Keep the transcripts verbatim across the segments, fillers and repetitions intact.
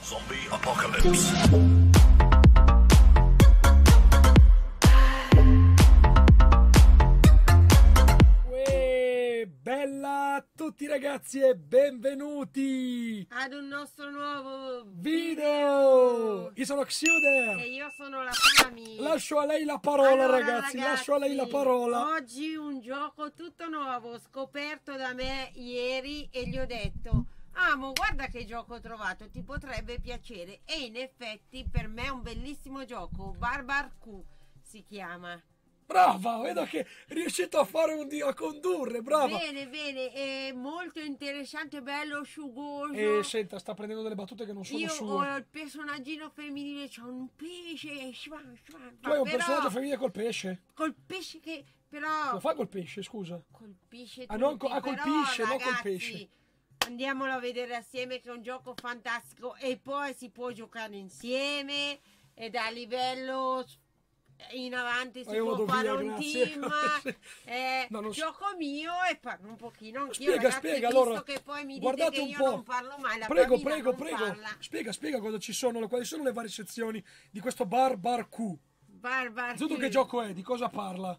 Zombie Apocalypse. Uè, bella a tutti ragazzi e benvenuti ad un nostro nuovo video. Io sono Xuder e io sono la Fami. Lascio a lei la parola, allora, ragazzi, ragazzi, lascio a lei la parola. Oggi un gioco tutto nuovo, scoperto da me ieri, e gli ho detto: amo, guarda che gioco ho trovato, ti potrebbe piacere. E in effetti per me è un bellissimo gioco. Barbar-Q si chiama. Brava, vedo che è riuscito a fare un dio a condurre, brava. Bene, bene, è molto interessante, bello, sciugoso. E senta, sta prendendo delle battute che non sono Io sue. ho il personaggino femminile, c'ho un pesce. Shwan, shwan, Tu hai un però, personaggio femminile col pesce? Col pesce che però Lo fa col pesce, scusa? colpisce tutti. Ah, non co- ah, però, colpisce, non ragazzi, col pesce. Andiamolo a vedere assieme, che è un gioco fantastico, e poi si può giocare insieme e da livello in avanti si Ah, io può vado fare via, un grazie. team. eh, No, non so. Gioco mio e parlo un pochino anch'io, Spiega, ragazzi, spiega, visto allora, che poi mi dite guardate che un io po'. non parlo mai, la Prego, bambina prego, non prego. parla. Spiega, spiega cosa ci sono, quali sono le varie sezioni di questo bar bar Q. Barbar Tutto Q. che gioco è? Di cosa parla?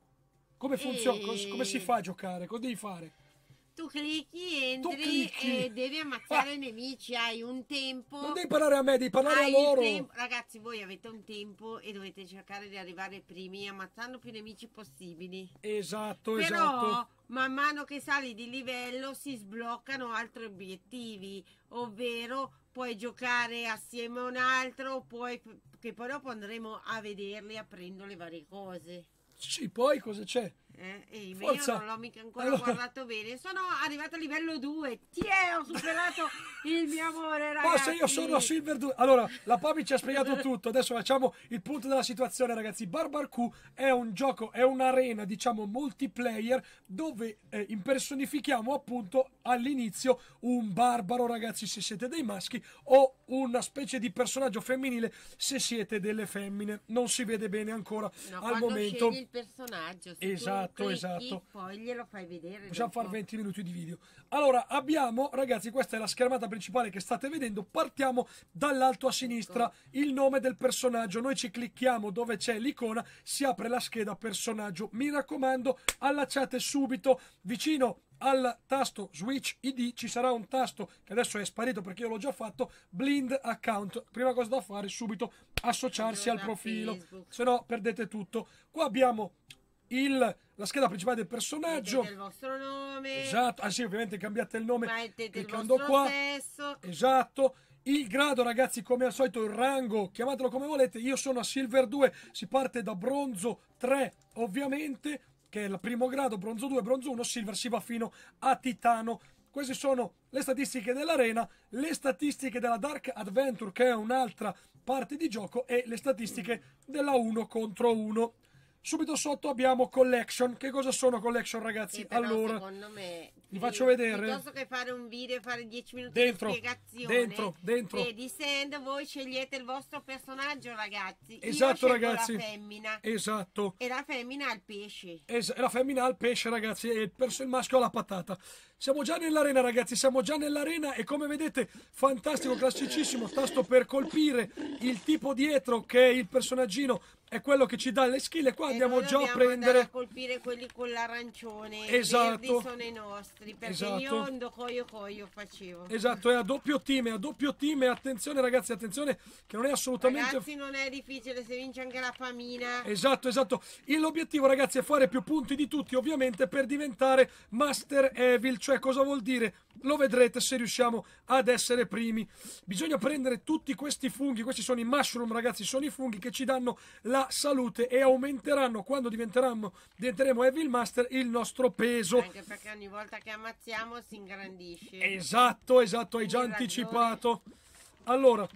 Come funziona? E- Cos- Come si fa a giocare? Cosa devi fare? Tu clicchi, entri clicchi. e devi ammazzare Ah. i nemici, hai un tempo. Non devi parlare a me, devi parlare a Hai il loro. tempo. Ragazzi, voi avete un tempo e dovete cercare di arrivare primi ammazzando più nemici possibili. Esatto, Però esatto. man mano che sali di livello si sbloccano altri obiettivi, ovvero puoi giocare assieme a un altro, puoi, che poi dopo andremo a vederli aprendo le varie cose. Sì, poi cosa c'è? Eh, e io Forza. non l'ho mica ancora Allora. guardato bene. Sono arrivata a livello due. Tiè, ho superato il mio amore, Ma ragazzi. se io sono a Silver due. Allora, la Papi ci ha spiegato tutto. Adesso facciamo il punto della situazione, ragazzi. Barbar Q è un gioco, è un'arena, diciamo, multiplayer dove eh, impersonifichiamo appunto all'inizio un barbaro, ragazzi, se siete dei maschi, o una specie di personaggio femminile se siete delle femmine. Non si vede bene ancora No, al quando momento. scegli il personaggio, se Esatto, tu clicchi, esatto. poi glielo fai vedere. Possiamo dopo. fare venti minuti di video. Allora, abbiamo, ragazzi, questa è la schermata principale che state vedendo. Partiamo dall'alto a sinistra, il nome del personaggio. Noi ci clicchiamo dove c'è l'icona, si apre la scheda personaggio. Mi raccomando, allacciate subito vicino al tasto Switch I D ci sarà un tasto che adesso è sparito perché io l'ho già fatto, blind account. Prima cosa da fare, subito associarsi al Da profilo, Facebook. se no perdete tutto. Qua abbiamo il, la scheda principale del personaggio. Mettete il vostro nome. Esatto, ah sì, ovviamente cambiate il nome Mettete il cliccando vostro qua. sesso. Esatto. Il grado, ragazzi, come al solito, il rango, chiamatelo come volete. Io sono a Silver due, si parte da bronzo tre, ovviamente, che è il primo grado, bronzo due, bronzo uno, silver si va fino a titano. Queste sono le statistiche dell'arena, le statistiche della Dark Adventure, che è un'altra parte di gioco, e le statistiche della uno contro uno. Subito sotto abbiamo collection. Che cosa sono collection, ragazzi? Sì, però allora, secondo me vi faccio vedere. piuttosto che fare un video e fare dieci minuti Dentro, di spiegazione, dentro, dentro. vedi, send, voi scegliete il vostro personaggio, ragazzi. Esatto, Io scelgo ragazzi. la femmina Esatto. e la femmina ha il pesce. Es- la femmina ha il pesce, ragazzi, e il, pers- il maschio ha la patata. Siamo già nell'arena, ragazzi, siamo già nell'arena e come vedete, fantastico, classicissimo, tasto per colpire, il tipo dietro che è il personaggino è quello che ci dà le skill e qua E andiamo noi già a dobbiamo andare prendere. a colpire quelli con l'arancione. Esatto. I verdi sono i nostri, perché Esatto. io ando coio coio facevo. Esatto, è a doppio team, è a doppio team e attenzione, ragazzi, attenzione che non è assolutamente... Ragazzi, non è difficile, se vince anche la famina. Esatto, esatto. E l'obiettivo, ragazzi, è fare più punti di tutti, ovviamente, per diventare Master Evil. Cioè, cosa vuol dire? Lo vedrete se riusciamo ad essere primi. Bisogna prendere tutti questi funghi. Questi sono i mushroom, ragazzi. Sono i funghi che ci danno la salute e aumenteranno, quando diventeremo, diventeremo Evil Master, il nostro peso. Anche perché ogni volta che ammazziamo si ingrandisce. Esatto, esatto, hai già Hai ragione. anticipato. Allora,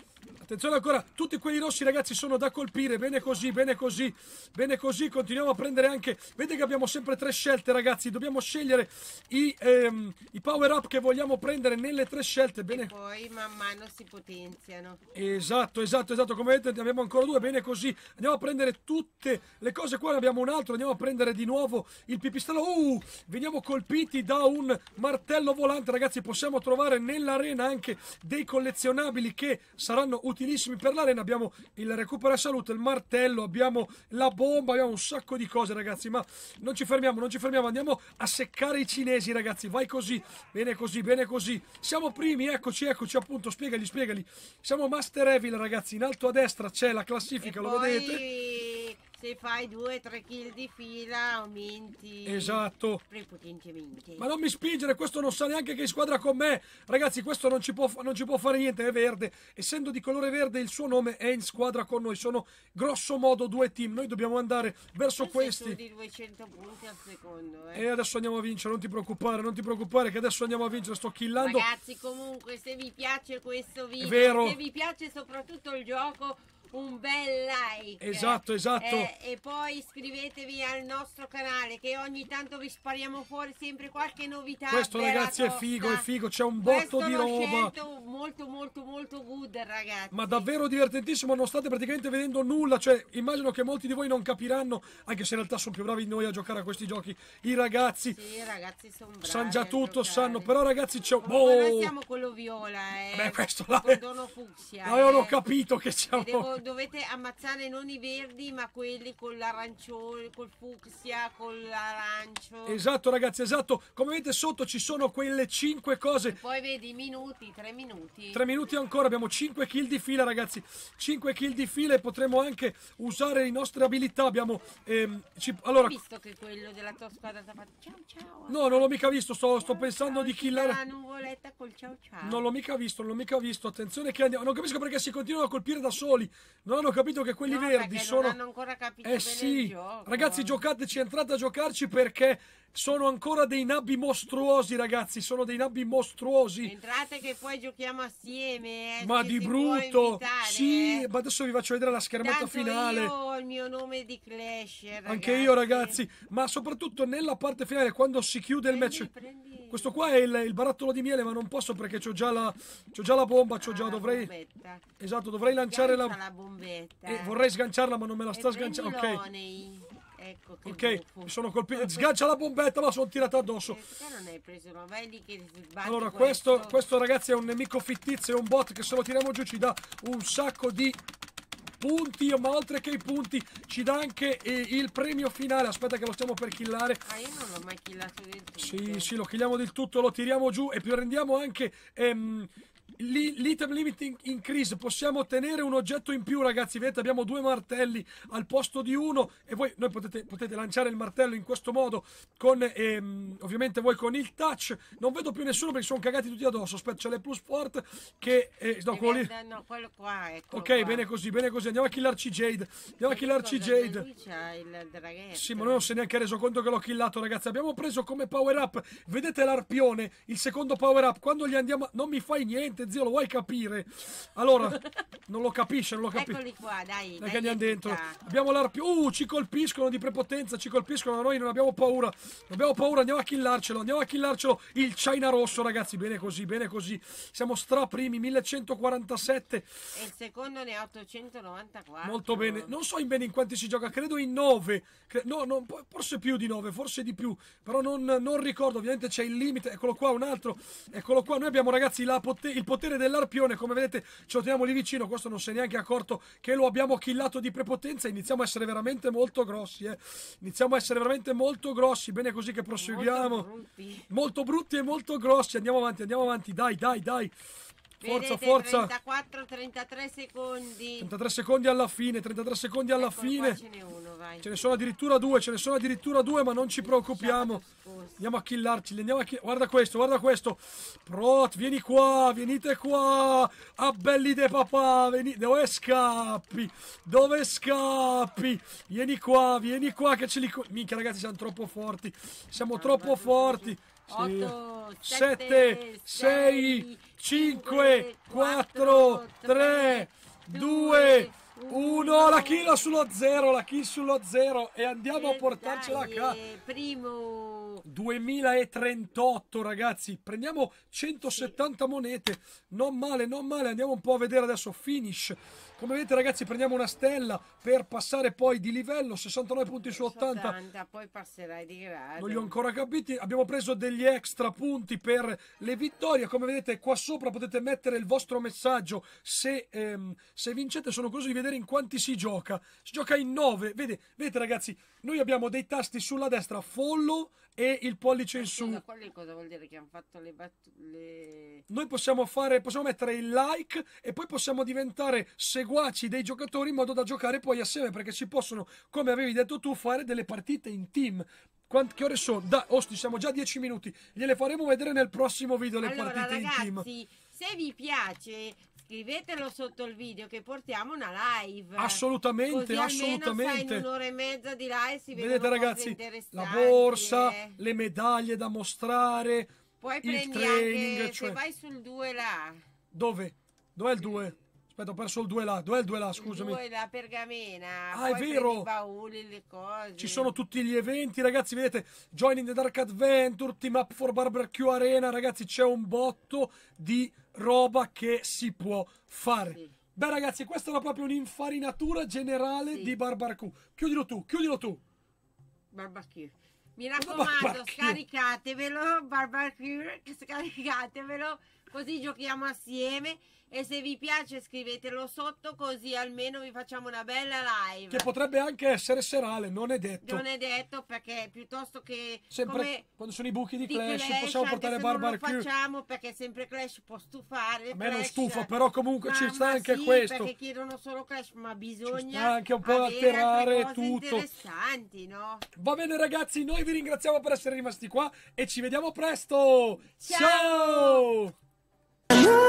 Attenzione ancora, tutti quelli rossi ragazzi sono da colpire, bene così, bene così, bene così, continuiamo a prendere anche, vedete che abbiamo sempre tre scelte ragazzi, dobbiamo scegliere i, ehm, i power up che vogliamo prendere nelle tre scelte, bene. E poi man mano si potenziano. Esatto, esatto, esatto, come vedete ne abbiamo ancora due, bene così, andiamo a prendere tutte le cose, qua ne abbiamo un altro, andiamo a prendere di nuovo il pipistrello, uh, veniamo colpiti da un martello volante ragazzi, possiamo trovare nell'arena anche dei collezionabili che saranno utilissimi per l'arena, abbiamo il recupera salute, il martello, abbiamo la bomba, abbiamo un sacco di cose ragazzi, ma non ci fermiamo, non ci fermiamo, andiamo a seccare i cinesi ragazzi, vai così, bene così, bene così, siamo primi, eccoci, eccoci appunto, spiegali, spiegali, siamo Master Evil ragazzi, in alto a destra c'è la classifica, e lo poi... vedete? Se fai due tre kill di fila aumenti esatto prepotentemente. Ma non mi spingere, questo non sa neanche che è in squadra con me ragazzi, questo non ci può, non ci può fare niente, è verde, essendo di colore verde il suo nome è in squadra con noi, sono grosso modo due team, noi dobbiamo andare verso tu questi sei su di duecento punti al secondo eh. E adesso andiamo a vincere, non ti preoccupare, non ti preoccupare che adesso andiamo a vincere, sto killando ragazzi. Comunque se vi piace questo video, vero. se vi piace soprattutto il gioco, un bel like, esatto esatto eh, e poi iscrivetevi al nostro canale che ogni tanto vi spariamo fuori sempre qualche novità. Questo ragazzi tosta. è figo, è figo, c'è un botto Questo di roba molto molto molto good ragazzi, ma davvero divertentissimo, non state praticamente vedendo nulla, cioè immagino che molti di voi non capiranno, anche se in realtà sono più bravi di noi a giocare a questi giochi, i ragazzi sì ragazzi sono bravi, sanno già tutto, giocare. sanno, però ragazzi c'è un oh. Noi oh. siamo quello viola eh. Beh, questo la... condono fucsia avevano eh. capito che siamo devo, dovete ammazzare non i verdi ma quelli con l'arancione, col fucsia, con l'arancio. Esatto ragazzi, esatto, come vedete sotto ci sono quelle cinque cose. E poi vedi minuti, tre minuti. tre minuti ancora, abbiamo cinque kill di fila ragazzi, cinque kill di fila e potremo anche usare le nostre abilità, abbiamo... Ehm, ci... allora... Hai visto che quello della tua squadra ti ha fatto ciao ciao? No, non l'ho mica visto, sto, sto pensando ciao, di killare... la nuvoletta col ciao ciao. Non l'ho mica visto, non l'ho mica visto, attenzione che andiamo... Non capisco perché si continuano a colpire da soli, non hanno capito che quelli no, verdi sono... non hanno ancora capito eh bene sì, il gioco. Ragazzi giocateci, entrate a giocarci perché sono ancora dei nabbi mostruosi ragazzi, sono dei nabbi mostruosi. Entrate che poi giochiamo assieme. Eh, ma di brutto, invitare, sì, eh. ma adesso vi faccio vedere la schermata Tanto finale. io ho il mio nome di Clash, ragazzi. Anche io ragazzi, ma soprattutto nella parte finale quando si chiude il prendi, match. Prendi. Questo qua è il, il barattolo di miele, ma non posso perché c'ho già la, c'ho già la bomba, c'ho ah, già, dovrei... bombetta. Esatto, dovrei lanciare la... la bombetta. Eh, vorrei sganciarla ma non me la e sta sganciando, ok. Ecco che Ok, buffo. mi sono colpito, sgancia la bombetta ma sono tirata addosso. Perché non hai preso una vai lì che sbatti Allora questo. questo, questo ragazzi è un nemico fittizio, è un bot che se lo tiriamo giù ci dà un sacco di punti, ma oltre che i punti ci dà anche eh, il premio finale. Aspetta che lo stiamo per killare. Ah, io non l'ho mai killato del tutto. Sì, sì, lo killiamo del tutto, lo tiriamo giù e prendiamo anche ehm, l'item limiting increase. Possiamo ottenere un oggetto in più ragazzi, vedete abbiamo due martelli al posto di uno e voi noi potete, potete lanciare il martello in questo modo con ehm, ovviamente voi con il touch. Non vedo più nessuno perché sono cagati tutti addosso. Aspetta, c'è le plus fort che eh, no, quello lì. No, quello qua, eccolo ok, qua. bene così, bene così. Andiamo a killarci Jade. Andiamo a killarci Jade. Lui c'ha il draghetto. Sì, ma lui non si è neanche reso conto che l'ho killato, ragazzi. Abbiamo preso come power up, vedete l'arpione, il secondo power up. Quando gli andiamo, non mi fai niente, zio, lo vuoi capire? Allora, non lo capisce, non lo capisce. Eccoli qua, dai. Dai che andiamo dentro. Abbiamo l'arpione. Uh, ci colpiscono di prepotenza, ci colpiscono, ma noi non abbiamo paura. Non abbiamo paura, andiamo a killarcelo, andiamo a killarcelo. Il China rosso, ragazzi, bene così, bene così. Siamo straprimi, millecentoquarantasette. E il secondo ne ha ottocentonovantaquattro. Molto bene. Non so in bene in quanti si gioca, credo in nove. Cre no, no, forse più di nove, forse di più. Però non, non ricordo, ovviamente c'è il limite. Eccolo qua, un altro. Eccolo qua. Noi abbiamo, ragazzi, la pote il potere dell'arpione. Come vedete, ce lo teniamo lì vicino. Questo non si è neanche accorto che lo abbiamo killato di prepotenza. Iniziamo a essere veramente molto grossi, eh. Iniziamo a essere veramente molto grossi. Bene così che proseguiamo. Molto brutti. Molto brutti e molto grossi. Andiamo avanti, andiamo avanti. Dai, dai, dai. Forza, vedete, forza. trentaquattro trentatré secondi. trentatré secondi alla fine, trentatré secondi alla Eccolo fine. qua, ce n'è uno, vai. Ce ne sono addirittura due, ce ne sono addirittura due, ma non ci preoccupiamo. Andiamo a killarci, li andiamo a kill... Guarda questo, guarda questo. Prot, vieni qua, venite qua. Ah, belli de papà, veni... Dove scappi? Dove scappi? Vieni qua, vieni qua che ce li... Minchia ragazzi, siamo troppo forti. Siamo Ah, troppo forti. otto, sette, sei, cinque, quattro, tre, due, uno, la kill sullo zero, la kill sullo zero e andiamo a portarcela a casa. Primo. duemilatrentotto ragazzi, prendiamo centosettanta sì. monete, non male, non male, andiamo un po' a vedere adesso finish. Come vedete ragazzi prendiamo una stella per passare poi di livello, sessantanove punti su ottanta. ottanta, poi passerai di grado. Non li ho ancora capiti, abbiamo preso degli extra punti per le vittorie, come vedete qua sopra potete mettere il vostro messaggio se, ehm, se vincete, sono curioso di vedere in quanti si gioca, si gioca in nove, vedete, vedete ragazzi, noi abbiamo dei tasti sulla destra, follow e il pollice in su. Ma quello cosa vuol dire che hanno fatto le battute? Noi possiamo fare, possiamo mettere il like e poi possiamo diventare seguaci dei giocatori in modo da giocare poi assieme, perché si possono, come avevi detto tu, fare delle partite in team. Quant che ore sono? Da, osti, siamo già a dieci minuti. Gliele faremo vedere nel prossimo video le allora, partite ragazzi, in team. Se vi piace, scrivetelo sotto il video che portiamo una live. Assolutamente, così assolutamente. In un'ora e mezza di live si vedete ragazzi, la interessanti, borsa, eh. le medaglie da mostrare, poi il prendi training, anche, cioè... se vai sul due là. Dove? Dov'è il due? Aspetta, ho perso il due là. Dov'è il due là, scusami? Il due la pergamena. Ah, poi è vero. I bauli, le cose. Ci sono tutti gli eventi, ragazzi, vedete? Join in the Dark Adventure, Team Up for Barbecue Arena, ragazzi, c'è un botto di roba che si può fare. Sì. Beh, ragazzi, questa era proprio un'infarinatura generale sì. di Barbecue. Chiudilo tu, chiudilo tu. Barbecue. Mi raccomando, scaricatevelo, Barbecue, scaricatevelo, così giochiamo assieme. E se vi piace scrivetelo sotto, così almeno vi facciamo una bella live. Che potrebbe anche essere serale, non è detto. Non è detto, perché piuttosto che sempre come quando sono i buchi di, di Clash, Clash possiamo portare Barbecue. Non lo facciamo perché sempre Clash può stufare. A me non Clash, stufa, però comunque ci sta anche sì, questo. Perché chiedono solo Clash, ma bisogna ci sta anche un po' atterrare tutto. interessanti, no? Va bene ragazzi, noi vi ringraziamo per essere rimasti qua e ci vediamo presto. Ciao! Ciao!